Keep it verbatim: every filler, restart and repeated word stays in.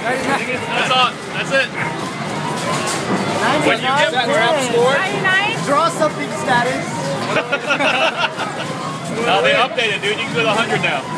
That's all. That's it. When you get grab score, draw something status. now they updated, dude. You can go to one hundred now.